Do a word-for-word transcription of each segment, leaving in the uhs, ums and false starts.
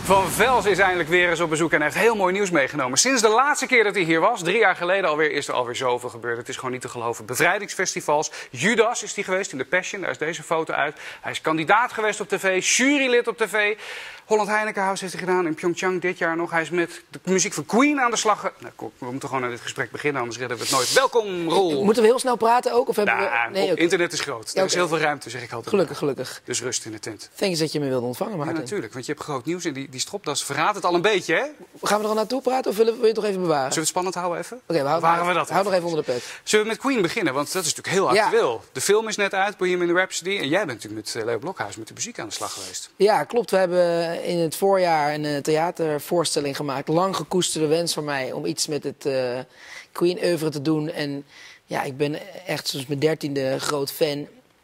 Van Vels is eindelijk weer eens op bezoek en heeft heel mooi nieuws meegenomen. Sinds de laatste keer dat hij hier was, drie jaar geleden alweer, is er alweer zoveel gebeurd. Het is gewoon niet te geloven. Bevrijdingsfestivals. Judas is hij geweest in de Passion, daar is deze foto uit. Hij is kandidaat geweest op tv, jurylid op tv. Holland Heinekenhuis heeft hij gedaan in Pyeongchang dit jaar nog. Hij is met de muziek van Queen aan de slag. ge- Nou, kom, we moeten gewoon aan dit gesprek beginnen, anders redden we het nooit. Welkom, Roel. Moeten we heel snel praten ook? Of hebben Nou, we... Nee, oké. internet is groot. Er Ja, is oké. heel veel ruimte, zeg ik altijd. Gelukkig, gelukkig. Dus rust in de tent. Thanks dat je me wilde ontvangen, Ja, Maarten. natuurlijk, want je hebt groot nieuws en die, die stropdas verraadt het al een beetje, hè? Gaan we er al naartoe praten of willen we, wil je het toch even bewaren? Zullen we het spannend houden even? Oké, we houden, Waren we dat hou nog even onder de pet. Zullen we met Queen beginnen? Want dat is natuurlijk heel Ja. actueel. De film is net uit, Bohemian Rhapsody. En jij bent natuurlijk met eh, Leo Blokhuis met de muziek aan de slag geweest. Ja, klopt. We hebben in het voorjaar een uh, theatervoorstelling gemaakt. Lang gekoesterde wens van mij om iets met het uh, Queen-oeuvre te doen. En ja, ik ben echt sinds mijn dertiende groot fan.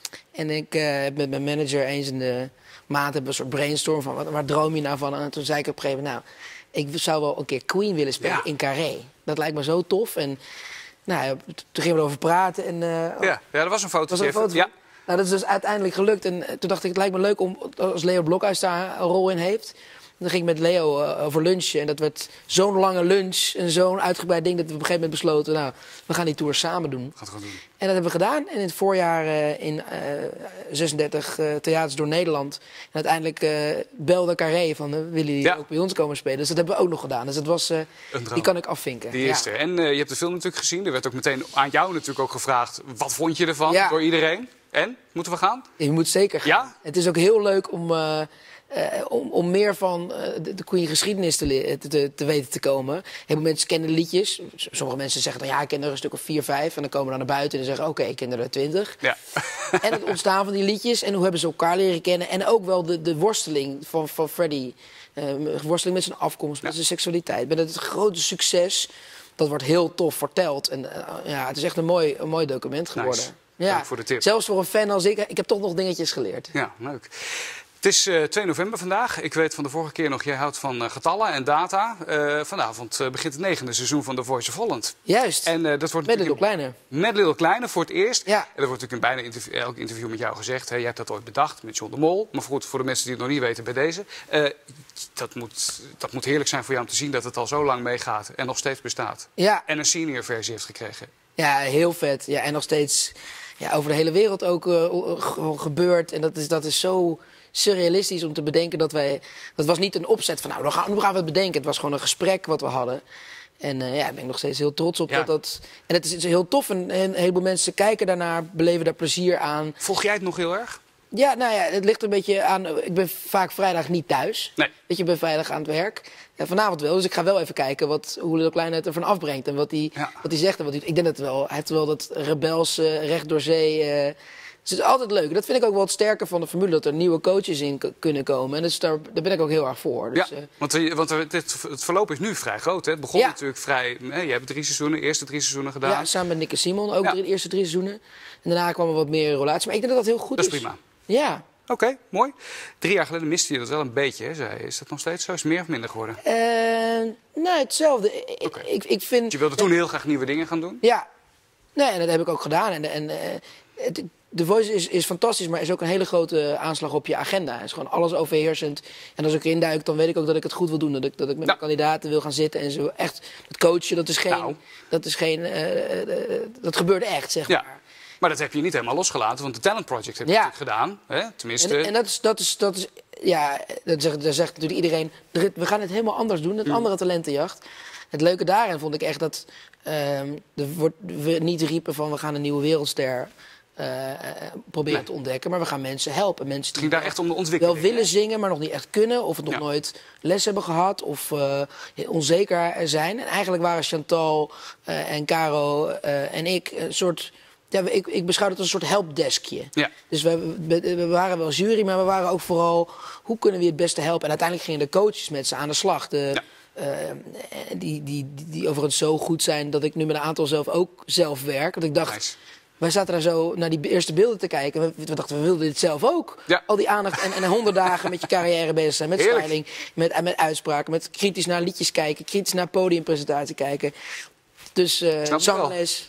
En ik uh, heb met mijn manager eens in de maand hebben we een soort brainstorm van wat, waar droom je nou van? En toen zei ik op een gegeven moment, nou, ik zou wel een keer Queen willen spelen Ja. in Carré. Dat lijkt me zo tof. En nou, ja, toen gingen we erover praten. En, uh, Ja, ja, er was een foto. was er een foto van? Ja. Nou, dat is dus uiteindelijk gelukt. En toen dacht ik, het lijkt me leuk om, als Leo Blokhuis daar een rol in heeft. Dan ging ik met Leo uh, over lunchen. En dat werd zo'n lange lunch en zo'n uitgebreid ding dat we op een gegeven moment besloten, nou, we gaan die tour samen doen. Gaat gewoon doen. En dat hebben we gedaan. En in het voorjaar uh, in uh, zesendertig uh, theaters door Nederland. En uiteindelijk uh, belde Carré van, uh, willen jullie Ja. ook bij ons komen spelen? Dus dat hebben we ook nog gedaan. Dus dat was, uh, Een droom. die kan ik afvinken. Die is Ja. er. En uh, je hebt de film natuurlijk gezien. Er werd ook meteen aan jou natuurlijk ook gevraagd. Wat vond je ervan Ja. door iedereen? En? Moeten we gaan? Je moet zeker gaan. Ja? Het is ook heel leuk om, uh, uh, om, om meer van uh, de, de Queen geschiedenis te, le- te, te, te weten te komen. Heel veel mensen kennen liedjes. S- Sommige mensen zeggen dan ja, ik ken er een stuk of vier, vijf. En dan komen we dan naar buiten en zeggen oké, ik ken er twintig. Ja. En het ontstaan van die liedjes en hoe hebben ze elkaar leren kennen. En ook wel de, de worsteling van, van Freddie. Uh, worsteling met zijn afkomst, met Ja. zijn seksualiteit. Met het grote succes. Dat wordt heel tof verteld. En uh, ja, het is echt een mooi, een mooi document geworden. Nice. Ja, Dank voor de tip. zelfs voor een fan als ik. Ik heb toch nog dingetjes geleerd. Ja, leuk. Het is uh, twee november vandaag. Ik weet van de vorige keer nog, jij houdt van uh, getallen en data. Uh, vanavond uh, begint het negende seizoen van The Voice of Holland. Juist, En uh, dat wordt met Little natuurlijk Kleine. met Little Kleine voor het eerst. Ja. En dat wordt natuurlijk in bijna interview, elk interview met jou gezegd. Hè. Jij hebt dat ooit bedacht met John de Mol. Maar goed, voor de mensen die het nog niet weten bij deze. Uh, dat, moet, dat moet heerlijk zijn voor jou om te zien dat het al zo lang meegaat. En nog steeds bestaat. Ja, En een senior versie heeft gekregen. ja, heel vet. Ja, en nog steeds ja, over de hele wereld ook uh, ge- gebeurt. En dat is, dat is zo surrealistisch om te bedenken dat wij... Dat was niet een opzet van nou, dan gaan, nu gaan we het bedenken. Het was gewoon een gesprek wat we hadden. En uh, ja, daar ben ik nog steeds heel trots op. Ja. Dat dat, en het is, het is heel tof. En een heleboel mensen kijken daarnaar, beleven daar plezier aan. Volg jij het nog heel erg? Ja, nou ja, het ligt een beetje aan... Ik ben vaak vrijdag niet thuis. Nee. Weet je, ik ben vrijdag aan het werk. Ja, vanavond wel, dus ik ga wel even kijken wat, hoe Little Kleine het ervan afbrengt. En wat hij Ja. wat hij zegt. En wat hij, ik denk dat het wel... Hij heeft wel dat rebelse, recht door zee... eh, dus het is altijd leuk. Dat vind ik ook wel het sterke van de formule. Dat er nieuwe coaches in k- kunnen komen. En dus daar, daar ben ik ook heel erg voor. Dus, Ja, eh, want, eh, want er- dit, het verloop is nu vrij groot. Hè? Het begon Ja. natuurlijk vrij... Hè, je hebt drie seizoenen, eerste drie seizoenen gedaan. ja, samen met Nick en Simon. Ook Ja. de eerste drie seizoenen. En daarna kwam er wat meer relatie. Maar ik denk dat dat heel goed Dat is. is prima. Ja. Oké, mooi. Drie jaar geleden miste je dat wel een beetje, hè, zei je. Is dat nog steeds zo? Is het meer of minder geworden? Eh, nee, hetzelfde. Ik, Oké. ik, ik vind... Want je wilde toen heel graag nieuwe dingen gaan doen. Ja, nee, en dat heb ik ook gedaan. En, en, eh, het, The Voice is, is fantastisch, maar is ook een hele grote aanslag op je agenda. Het is gewoon alles overheersend. En als ik erin duik, dan weet ik ook dat ik het goed wil doen. Dat ik, dat ik met Ja. mijn kandidaten wil gaan zitten en zo echt het coachen. Dat is geen... Nou. Dat, is geen eh, eh, eh, dat gebeurt echt, zeg Ja. maar. Maar dat heb je niet helemaal losgelaten, want de Talent Project heb je Ja. natuurlijk gedaan. Hè? Tenminste, En, en dat is, dat is, dat is, ja, dat zegt, dat zegt natuurlijk iedereen. er- We gaan het helemaal anders doen, het Mm. andere talentenjacht. Het leuke daarin vond ik echt dat ehm, er wordt, we niet riepen van we gaan een nieuwe wereldster eh, eh, proberen Nee. te ontdekken. Maar we gaan mensen helpen. Mensen het die ging daar echt om de ontwikkeling. wel willen zingen, maar nog niet echt kunnen. Of het nog Ja. nooit les hebben gehad. Of eh, onzeker zijn. En eigenlijk waren Chantal eh, en Caro eh, en ik een soort... Ja, ik, ik beschouw het als een soort helpdeskje. Ja. Dus we, we, we waren wel jury, maar we waren ook vooral... hoe kunnen we je het beste helpen? En uiteindelijk gingen de coaches met ze aan de slag. De, Ja. eh, die, die, die, die overigens zo goed zijn dat ik nu met een aantal zelf ook zelf werk. Want ik dacht... Nice. Wij zaten daar zo naar die eerste beelden te kijken. We, we dachten, we wilden dit zelf ook. Ja. Al die aandacht en, en honderd dagen met je carrière bezig zijn. Met Heerlijk. styling, met, met uitspraken, met kritisch naar liedjes kijken. Kritisch naar podiumpresentatie kijken. Dus uh, Snap ik wel. zangles. Ja.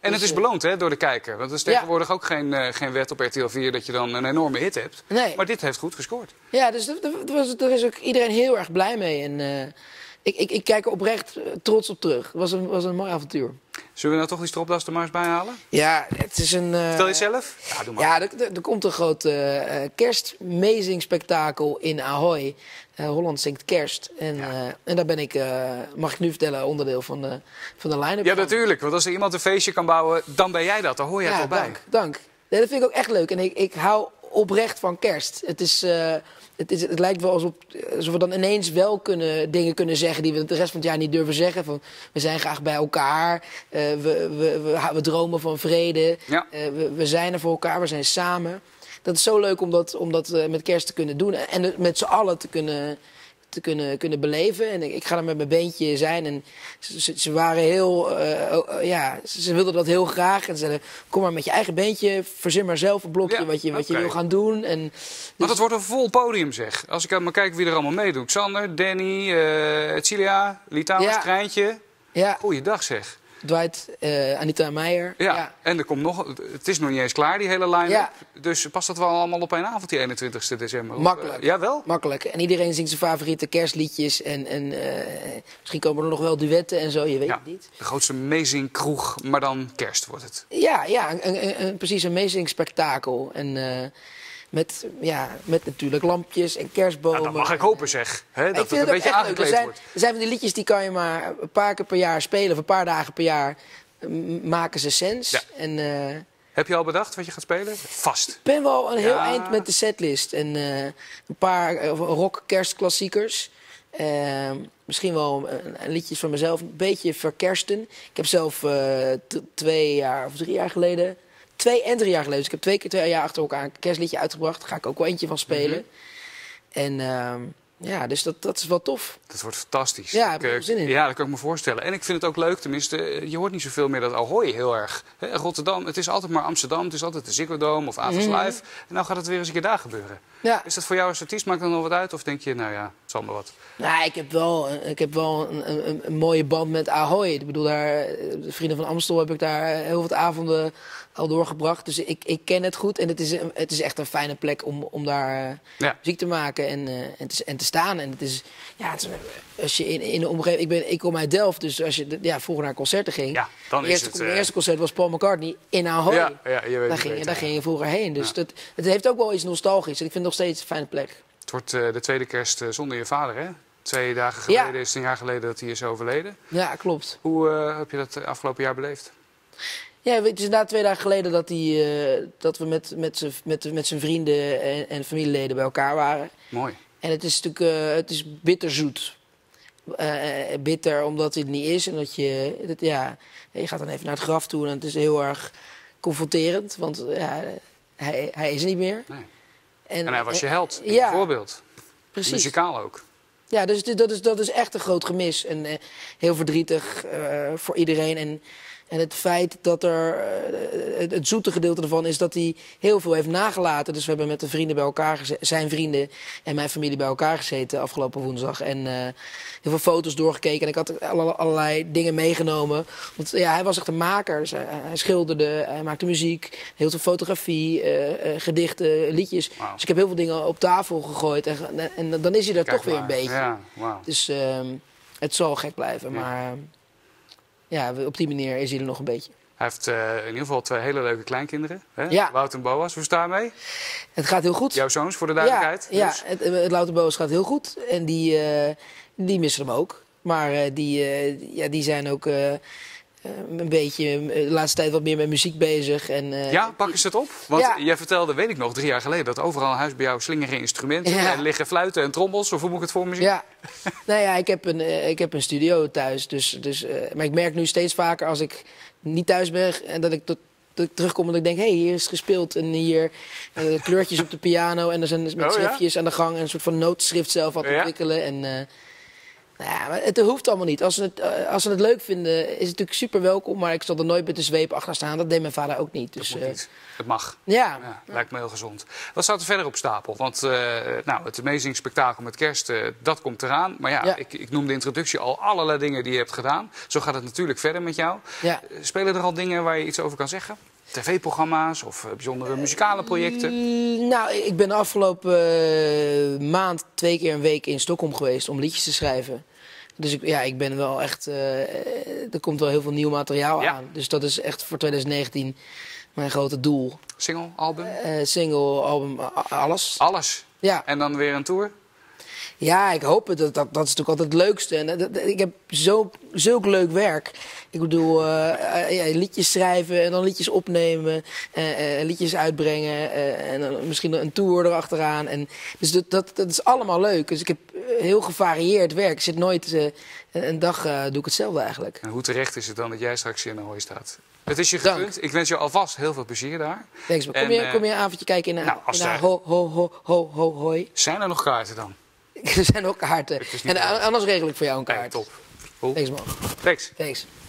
En het Dus, is eh, beloond hè, door de kijker. Want er is Ja. tegenwoordig ook geen, uh, geen wet op R T L vier dat je dan een enorme hit hebt. Nee. Maar dit heeft goed gescoord. Ja, dus daar is ook iedereen heel erg blij mee. En uh, ik, ik, ik kijk er oprecht trots op terug. Het was een, was een mooi avontuur. Zullen we nou toch die stropdas er maar eens bij halen? Ja, het is een... Uh, Vertel je zelf? Ja, doe maar. Ja, er, er, er komt een groot uh, kerstmazing spektakel in Ahoy. Uh, Holland zingt kerst. En, ja. uh, en daar ben ik, uh, mag ik nu vertellen, onderdeel van de, van de line-up. Ja, natuurlijk. Want als er iemand een feestje kan bouwen, dan ben jij dat. Daar hoor jij ja, toch bij. Dank, dank. Nee, dat vind ik ook echt leuk. En ik, ik hou oprecht van kerst. Het is... Uh, Het, is, het lijkt wel alsof, alsof we dan ineens wel kunnen, dingen kunnen zeggen die we de rest van het jaar niet durven zeggen. Van, we zijn graag bij elkaar, uh, we, we, we, we dromen van vrede, ja. uh, we, we zijn er voor elkaar, we zijn samen. Dat is zo leuk om dat, om dat uh, met kerst te kunnen doen en met z'n allen te kunnen, te kunnen, kunnen beleven. En ik, ik ga er met mijn beentje zijn en ze, ze waren heel, uh, uh, ja, ze wilden dat heel graag. En ze zeiden, kom maar met je eigen beentje, verzin maar zelf een blokje ja, wat, je, wat okay. je wil gaan doen. En dus... Want het wordt een vol podium zeg. Als ik maar kijk wie er allemaal meedoet. Sander, Danny, uh, Cilia, Litouwens, ja. Treintje. Ja. Goeiedag zeg. Dwight, uh, Anita Meijer. Ja. ja, en er komt nog, het is nog niet eens klaar, die hele line-up. Ja. Dus past dat wel allemaal op één avond, die eenentwintigste december? Makkelijk. Uh, jawel? Makkelijk. En iedereen zingt zijn favoriete kerstliedjes. En, en uh, misschien komen er nog wel duetten en zo, je weet ja, het niet. De grootste amazing kroeg, maar dan kerst wordt het. Ja, ja een, een, een, precies een amazing spektakel. En... Uh, Met, ja, met natuurlijk lampjes en kerstbomen. Nou, dat mag ik hopen zeg. He, dat ik het een beetje aangekleed er zijn, wordt. Er zijn van die liedjes die kan je maar een paar keer per jaar spelen. Of een paar dagen per jaar maken ze sens. Ja. En, uh, heb je al bedacht wat je gaat spelen? Vast. Ik ben wel een heel ja. eind met de setlist. En uh, een paar uh, rock kerstklassiekers. Uh, misschien wel een, een liedjes van mezelf. Een beetje verkersten. Ik heb zelf uh, t- twee jaar of drie jaar geleden... Twee en drie jaar geleden. Dus ik heb twee keer twee jaar achter elkaar een kerstliedje uitgebracht. Daar ga ik ook wel eentje van spelen. Mm-hmm. En uh, ja, dus dat, dat is wel tof. Dat wordt fantastisch. Ja, ik heb er zin in. Ja, dat kan ik me voorstellen. En ik vind het ook leuk, tenminste, je hoort niet zoveel meer dat Ahoy heel erg. Hè, Rotterdam, het is altijd maar Amsterdam, het is altijd de Ziggo Dome of Avonds mm-hmm. Live. En nou gaat het weer eens een keer daar gebeuren. Ja. Is dat voor jou als artiest, maakt dat nog wat uit? Of denk je, nou ja, het zal maar wat? Nou, ik heb wel, ik heb wel een, een, een mooie band met Ahoy. Ik bedoel, daar, de Vrienden van Amstel heb ik daar heel wat avonden al doorgebracht. Dus ik, ik ken het goed. En het is, het is echt een fijne plek om, om daar uh, ja. muziek te maken en, uh, en, te, en te staan. En het is, ja, het is, als je in, in de omgeving... Ik, ben, ik kom uit Delft, dus als je ja, vroeger naar concerten ging... Ja, dan de eerste, is het... Mijn uh... eerste concert was Paul McCartney in Ahoy. Ja, ja, je weet daar, ging, beter, daar ja. ging je vroeger heen. Dus ja. dat, het heeft ook wel iets nostalgisch. En ik vind het nog steeds een fijne plek. Het wordt uh, de tweede kerst uh, zonder je vader, hè? Twee dagen geleden ja. is het een jaar geleden dat hij is overleden. Ja, klopt. Hoe uh, heb je dat afgelopen jaar beleefd? Ja, het is inderdaad twee dagen geleden dat, hij, uh, dat we met, met, z'n, met, met zijn vrienden en, en familieleden bij elkaar waren. Mooi. En het is natuurlijk uh, het is bitterzoet. Uh, bitter omdat hij er niet is. En dat je, dat, ja, je gaat dan even naar het graf toe en het is heel erg confronterend. Want ja, hij, hij is er niet meer. Nee. En, en hij was je held, uh, ja, voorbeeld. Precies. Muzikaal ook. Ja, dus dat is, dat is echt een groot gemis. En uh, heel verdrietig uh, voor iedereen. En, en het feit dat er, uh, het, het zoete gedeelte ervan is dat hij heel veel heeft nagelaten. Dus we hebben met de vrienden bij elkaar gezeten, zijn vrienden en mijn familie bij elkaar gezeten afgelopen woensdag. En uh, heel veel foto's doorgekeken. En ik had allerlei dingen meegenomen. Want ja, hij was echt een maker. Dus hij, hij schilderde, hij maakte muziek, heel veel fotografie, uh, uh, gedichten, liedjes. Wow. Dus ik heb heel veel dingen op tafel gegooid. En, en, en dan is hij er Kijk toch maar. weer een beetje. Ja, wow. Dus uh, het zal gek blijven, ja. maar... Uh, Ja, op die manier is hij er nog een beetje. Hij heeft uh, in ieder geval twee hele leuke kleinkinderen. Hè? Ja. Wout en Boas, hoe is het daarmee? Het gaat heel goed. Jouw zoons, voor de duidelijkheid. Ja, dus. ja het, het Wout en Boas gaat heel goed. En die, uh, die missen hem ook. Maar uh, die, uh, ja, die zijn ook uh, een beetje de laatste tijd wat meer met muziek bezig. En, uh, ja, pakken ze het op? Want ja. jij vertelde, weet ik nog, drie jaar geleden... dat overal in huis bij jou slingeren instrumenten... Ja. en liggen fluiten en trommels. Of hoe moet ik het voor me zien? Ja, nou ja, ik heb een, uh, ik heb een studio thuis. Dus, dus, uh, maar ik merk nu steeds vaker als ik niet thuis ben... en dat ik tot, dat ik terugkom en dat ik denk... hé, hey, hier is gespeeld en hier uh, kleurtjes op de piano... en er zijn met oh, schriftjes ja? aan de gang... en een soort van nootschrift zelf aan het ja. ontwikkelen. En, uh, Ja, maar het hoeft allemaal niet. Als ze, het, uh, als ze het leuk vinden, is het natuurlijk super welkom. Maar ik zal er nooit met de zweep achter staan. Dat deed mijn vader ook niet. Dus, dat moet uh, niet. Het mag. Ja. ja. Lijkt me heel gezond. Wat staat er verder op stapel? Want uh, nou, het Amazing Spektakel met kerst, uh, dat komt eraan. Maar ja, ja. Ik, ik noemde de introductie al allerlei dingen die je hebt gedaan. Zo gaat het natuurlijk verder met jou. Ja. Uh, spelen er al dingen waar je iets over kan zeggen? tv-programma's of uh, bijzondere muzikale projecten? Uh, nou, ik ben de afgelopen uh, maand twee keer een week in Stockholm geweest om liedjes te schrijven. Dus ik, ja, ik ben wel echt... Uh, er komt wel heel veel nieuw materiaal ja. aan. Dus dat is echt voor twintig negentien mijn grote doel. Single, album? Uh, single, album, alles. Alles? Ja. En dan weer een tour? Ja, ik hoop het. Dat, dat, dat is natuurlijk altijd het leukste. En, dat, ik heb zo, zulk leuk werk. Ik bedoel, uh, uh, ja, liedjes schrijven en dan liedjes opnemen. Uh, uh, liedjes uitbrengen. Uh, en dan misschien een tour erachteraan. En, dus dat, dat, dat is allemaal leuk. Dus ik heb heel gevarieerd werk. Ik zit nooit... Uh, een dag uh, doe ik hetzelfde eigenlijk. En hoe terecht is het dan dat jij straks hier in Ahoy staat? Het is je gegund. Ik wens je alvast heel veel plezier daar. Thanks, kom, je, kom je een avondje kijken in, nou, in daar... ho, ho, ho, ho, ho, hoi? Zijn er nog kaarten dan? Er zijn ook kaarten. En anders regel ik voor jou een kaart. Hey, top. Cool. Thanks man. Thanks. Thanks.